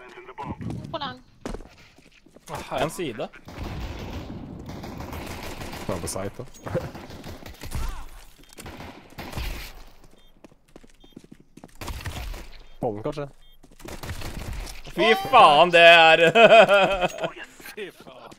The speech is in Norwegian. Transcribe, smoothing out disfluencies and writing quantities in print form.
På lang. En side. Det er på site, da. Pollen, kanskje? Fy faen, det er... Fy faen.